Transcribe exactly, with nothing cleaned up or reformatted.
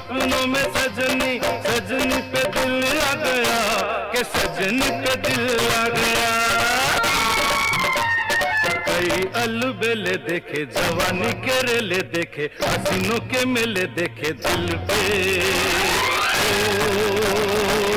सपनों में सजनी, सजनी पे दिल आ गया, के सजनी पे दिल आ गया। कई अलबेले देखे, जवानी के रेले देखे, हसीनों के मेले देखे दिल पे। ओ